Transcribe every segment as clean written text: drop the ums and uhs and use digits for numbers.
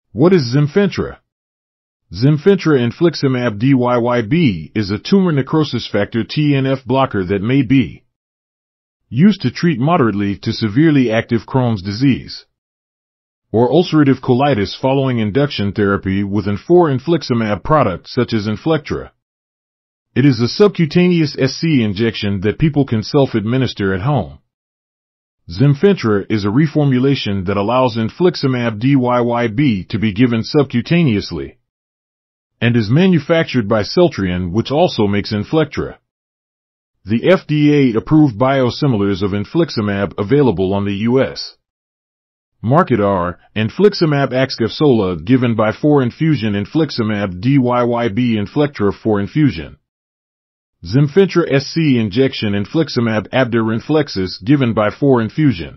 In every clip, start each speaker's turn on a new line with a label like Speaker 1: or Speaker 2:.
Speaker 1: What is Zymfentra? Zymfentra infliximab-dyyb is a tumor necrosis factor TNF blocker that may be used to treat moderately to severely active Crohn's disease or ulcerative colitis following induction therapy with an infliximab product such as Inflectra. It is a subcutaneous SC injection that people can self-administer at home. Zymfentra is a reformulation that allows infliximab-dyyb to be given subcutaneously and is manufactured by Sultrian, which also makes Inflectra. The FDA-approved biosimilars of infliximab available on the U.S. market are infliximab axcafsola given by 4-infusion infliximab-dyyb Inflectra 4-infusion. Zymfentra SC injection infliximab-abda given by 4-infusion.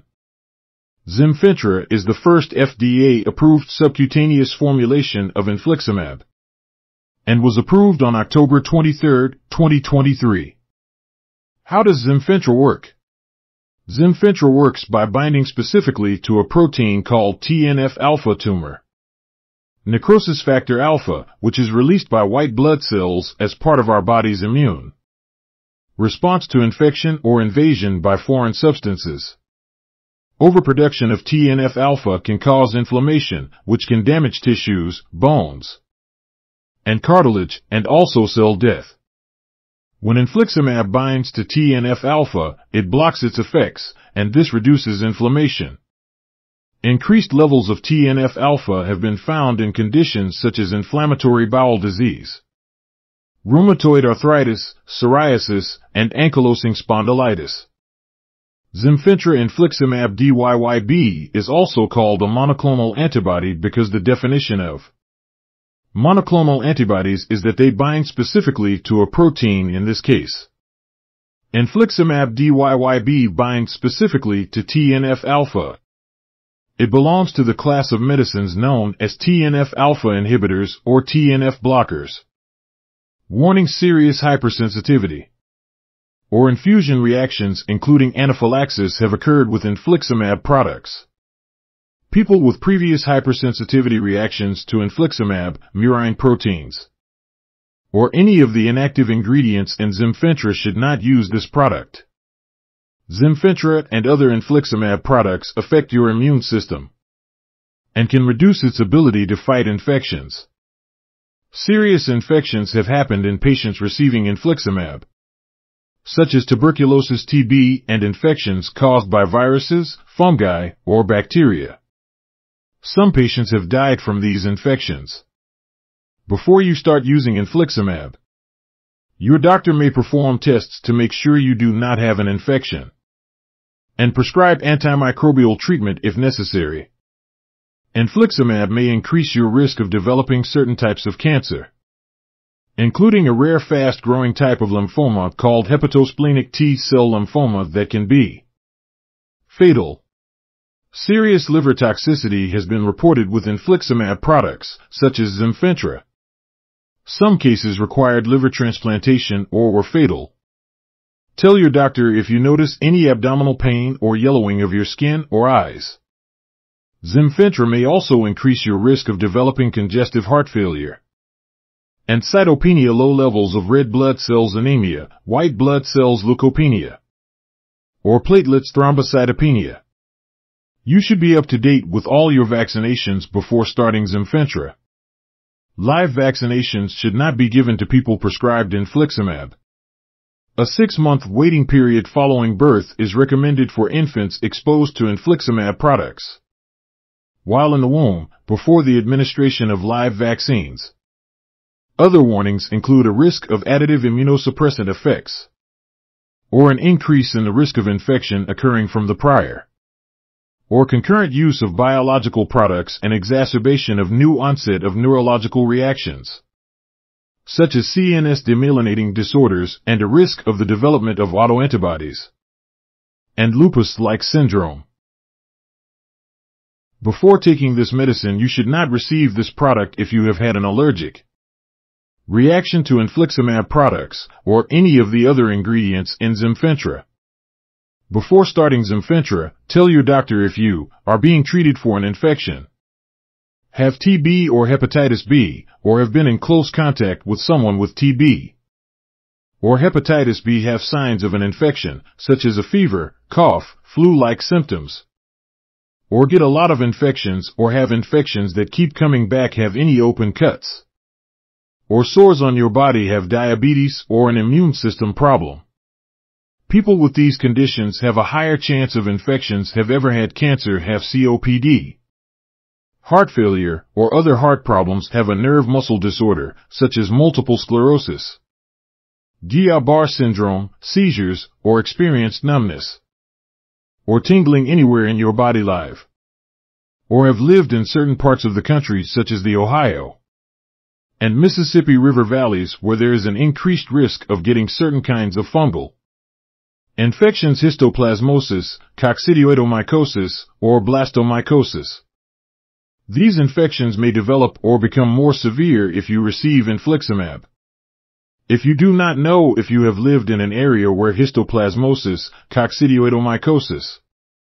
Speaker 1: Zymfentra is the first FDA-approved subcutaneous formulation of infliximab and was approved on October 23, 2023. How does Zymfentra work? Zymfentra works by binding specifically to a protein called TNF-alpha tumor necrosis factor alpha, which is released by white blood cells as part of our body's immune response to infection or invasion by foreign substances. Overproduction of TNF-alpha can cause inflammation, which can damage tissues, bones, and cartilage, and also cell death. When infliximab binds to TNF-alpha, it blocks its effects, and this reduces inflammation. Increased levels of TNF-alpha have been found in conditions such as inflammatory bowel disease, rheumatoid arthritis, psoriasis, and ankylosing spondylitis. Zymfentra infliximab-dyyb is also called a monoclonal antibody because the definition of monoclonal antibodies is that they bind specifically to a protein, in this case. Infliximab-dyyb binds specifically to TNF-alpha. It belongs to the class of medicines known as TNF-alpha inhibitors or TNF blockers. Warning: serious hypersensitivity or infusion reactions including anaphylaxis have occurred with infliximab products. People with previous hypersensitivity reactions to infliximab, murine proteins, or any of the inactive ingredients in Zymfentra should not use this product. Zymfentra and other infliximab products affect your immune system and can reduce its ability to fight infections. Serious infections have happened in patients receiving infliximab, such as tuberculosis, TB, and infections caused by viruses, fungi, or bacteria. Some patients have died from these infections. Before you start using infliximab, your doctor may perform tests to make sure you do not have an infection and prescribe antimicrobial treatment if necessary. Infliximab may increase your risk of developing certain types of cancer, including a rare fast-growing type of lymphoma called hepatosplenic T-cell lymphoma that can be fatal. Serious liver toxicity has been reported with infliximab products, such as Zymfentra. Some cases required liver transplantation or were fatal. Tell your doctor if you notice any abdominal pain or yellowing of your skin or eyes. Zymfentra may also increase your risk of developing congestive heart failure and cytopenia, low levels of red blood cells, anemia, white blood cells, leukopenia, or platelets, thrombocytopenia. You should be up to date with all your vaccinations before starting Zymfentra. Live vaccinations should not be given to people prescribed infliximab. A 6-month waiting period following birth is recommended for infants exposed to infliximab products while in the womb, before the administration of live vaccines. Other warnings include a risk of additive immunosuppressant effects or an increase in the risk of infection occurring from the prior or concurrent use of biological products and exacerbation of new onset of neurological reactions, such as CNS demyelinating disorders, and a risk of the development of autoantibodies and lupus-like syndrome. Before taking this medicine, you should not receive this product if you have had an allergic reaction to infliximab products or any of the other ingredients in Zymfentra. Before starting Zymfentra, tell your doctor if you are being treated for an infection have TB or hepatitis B, or have been in close contact with someone with TB or hepatitis B, have signs of an infection, such as a fever, cough, flu-like symptoms, or get a lot of infections or have infections that keep coming back, have any open cuts or sores on your body, have diabetes or an immune system problem. People with these conditions have a higher chance of infections, have ever had cancer, have COPD, heart failure, or other heart problems, have a nerve muscle disorder, such as multiple sclerosis, Guillain-Barré syndrome, seizures, or experienced numbness or tingling anywhere in your body live, or have lived in certain parts of the country, such as the Ohio and Mississippi River valleys, where there is an increased risk of getting certain kinds of fungal infections, histoplasmosis, coccidioidomycosis, or blastomycosis. These infections may develop or become more severe if you receive infliximab. If you do not know if you have lived in an area where histoplasmosis, coccidioidomycosis,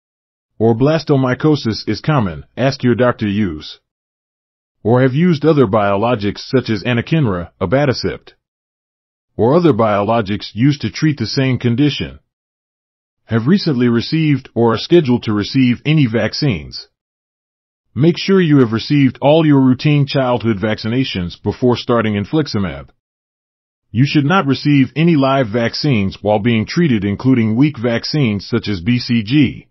Speaker 1: or blastomycosis is common, ask your doctor. Use or have used other biologics such as anakinra, abatacept, or other biologics used to treat the same condition. Have recently received or are scheduled to receive any vaccines. Make sure you have received all your routine childhood vaccinations before starting infliximab. You should not receive any live vaccines while being treated, including weak vaccines such as BCG.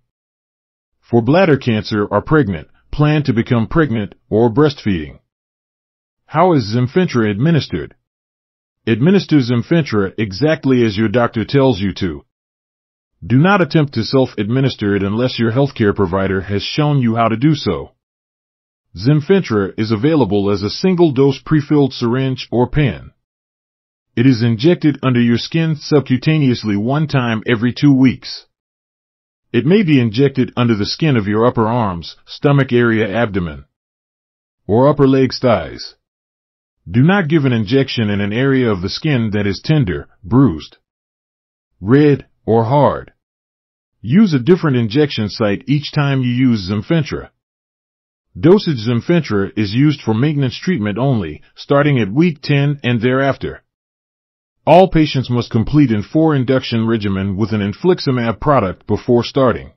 Speaker 1: For bladder cancer, are pregnant, plan to become pregnant, or breastfeeding. How is Zymfentra administered? Administer Zymfentra exactly as your doctor tells you to. Do not attempt to self-administer it unless your healthcare provider has shown you how to do so. Zymfentra is available as a single-dose prefilled syringe or pen. It is injected under your skin subcutaneously one time every 2 weeks. It may be injected under the skin of your upper arms, stomach area, abdomen, or upper legs, thighs. Do not give an injection in an area of the skin that is tender, bruised, red, or hard. Use a different injection site each time you use Zymfentra. Dosage Zymfentra is used for maintenance treatment only, starting at week 10 and thereafter. All patients must complete an 4 induction regimen with an infliximab product before starting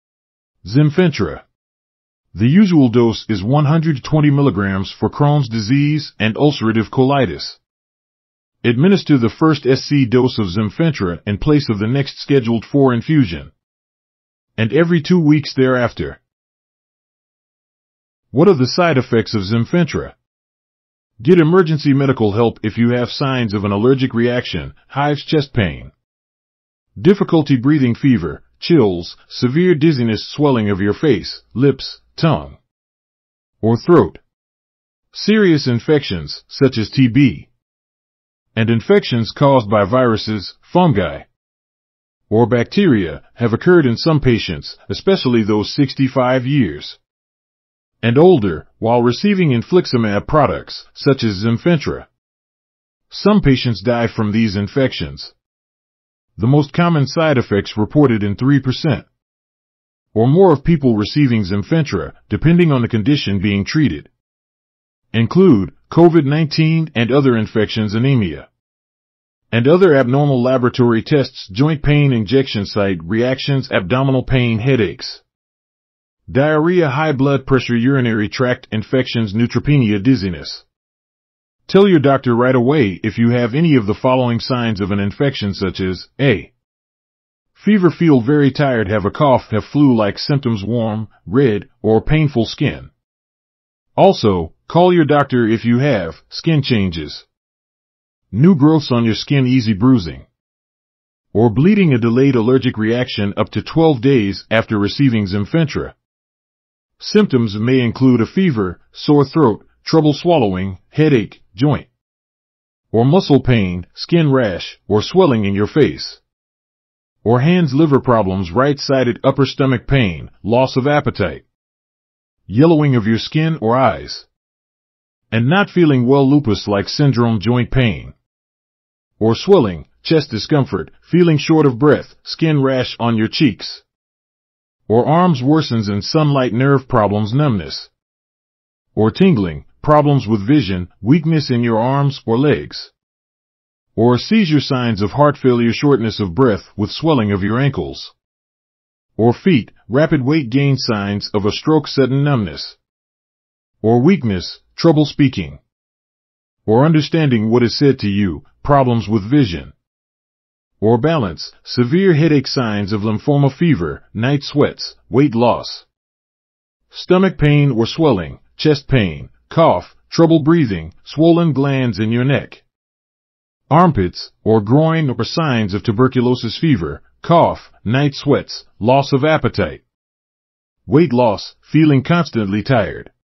Speaker 1: Zymfentra. The usual dose is 120 milligrams for Crohn's disease and ulcerative colitis. Administer the first SC dose of Zymfentra in place of the next scheduled 4 infusion, and every 2 weeks thereafter. What are the side effects of Zymfentra? Get emergency medical help if you have signs of an allergic reaction, hives, chest pain, difficulty breathing, fever, chills, severe dizziness, swelling of your face, lips, tongue, or throat, serious infections such as TB, and infections caused by viruses, fungi, or bacteria have occurred in some patients, especially those 65 years and older, while receiving infliximab products, such as Zymfentra. Some patients die from these infections. The most common side effects reported in 3% or more of people receiving Zymfentra, depending on the condition being treated, include COVID-19 and other infections, anemia, and other abnormal laboratory tests, joint pain, injection site reactions, abdominal pain, headaches, diarrhea, high blood pressure, urinary tract infections, neutropenia, dizziness. Tell your doctor right away if you have any of the following signs of an infection, such as A. Fever, feel very tired, have a cough, have flu-like symptoms, warm, red, or painful skin. Also, call your doctor if you have skin changes, new growths on your skin, easy bruising, or bleeding, a delayed allergic reaction up to 12 days after receiving Zymfentra. Symptoms may include a fever, sore throat, trouble swallowing, headache, joint or muscle pain, skin rash, or swelling in your face, or hands, liver problems, right-sided upper stomach pain, loss of appetite, yellowing of your skin or eyes, and not feeling well, lupus-like syndrome, joint pain, or swelling, chest discomfort, feeling short of breath, skin rash on your cheeks, or arms, worsens in sunlight, nerve problems, numbness, or tingling, problems with vision, weakness in your arms or legs, or seizure signs of heart failure, shortness of breath with swelling of your ankles, or feet, rapid weight gain, signs of a stroke, sudden numbness, or weakness, trouble speaking, or understanding what is said to you, problems with vision, or balance, severe headache, signs of lymphoma, fever, night sweats, weight loss, stomach pain or swelling, chest pain, cough, trouble breathing, swollen glands in your neck, armpits or groin, or signs of tuberculosis, fever, cough, night sweats, loss of appetite, weight loss, feeling constantly tired.